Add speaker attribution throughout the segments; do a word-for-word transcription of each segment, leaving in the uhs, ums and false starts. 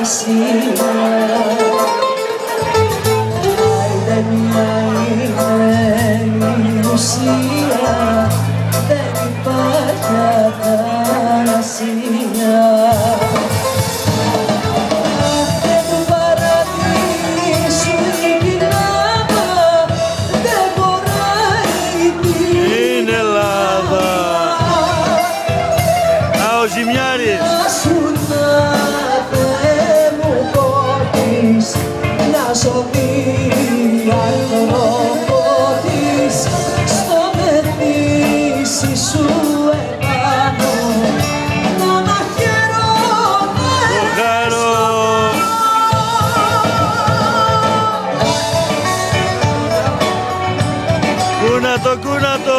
Speaker 1: θαλασσία. Άιντε μια είναι η ουσία, δεν υπάρχει αθανασία. Αχ, του παραδείσου η κοιλάδα δεν χωράει την Ελλάδα.
Speaker 2: Α, ο Ζημιάρης.
Speaker 1: Να σωθεί άνθρωπο της στο μεθύσι σου επάνω, να μαχαιρώνε
Speaker 2: το χαρό. Κούνατο, κούνατο.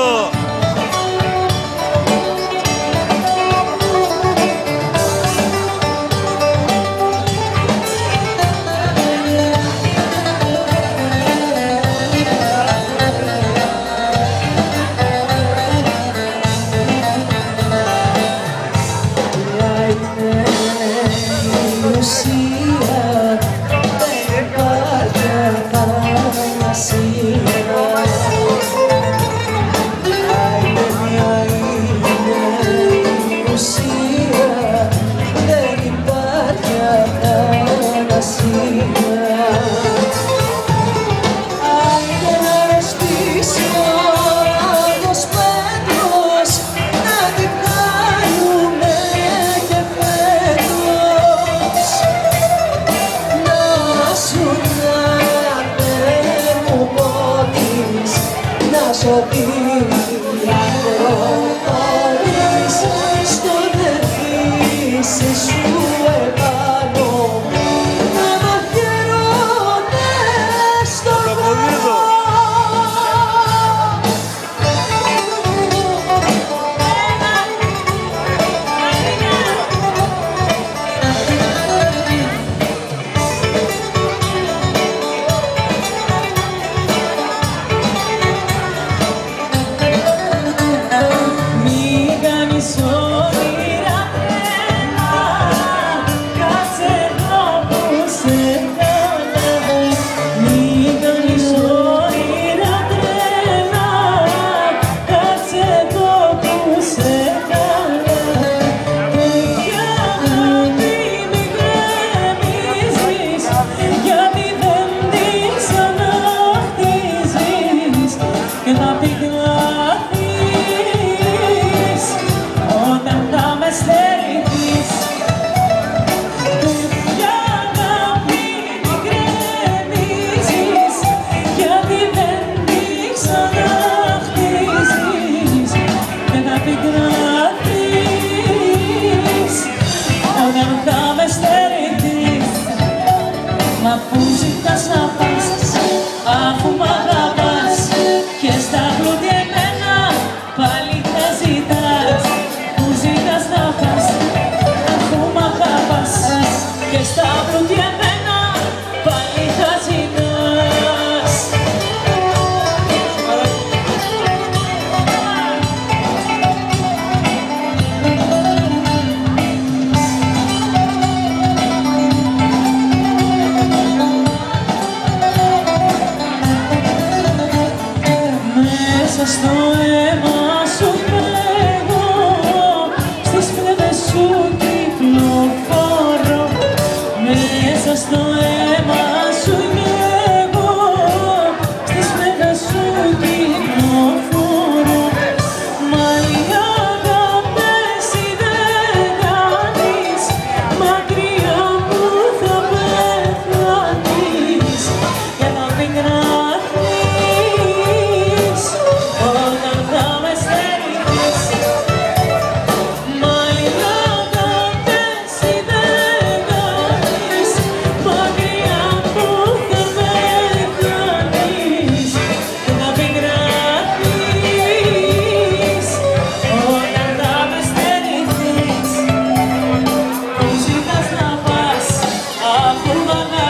Speaker 1: σωθεί αγρόταρης στο νεφίσι σου επάνω, να μαχαιρώνες στον δρόμο.
Speaker 3: Μα πού ζητάς να πας, αφού μ' αγαπάς, και στα πλούτια εμένα πάλι θα ζητάς. Πού ζητάς να πας, αφού μ' αγαπάς, και στα πλούτια εμένα πάλι θα ζητάς. Στο αίμα σου φεύγω, στις φλέβες σου κυκλοφορώ. Μέσα στο αίμα σου νιώθω, στις φλέβες σου κυκλοφορώ. Μα οι αγάπες δεν κάνεις, μακριά μου θα πεθάνεις και θα πικραθείς όταν θα με στερηθείς. Μα οι αγάπες δεν κάνεις, μακριά μου θα πεθάνεις και θα πικραθείς όταν θα με στερηθείς. Πού ζητάς να πας, αφού μ' αγαπάς,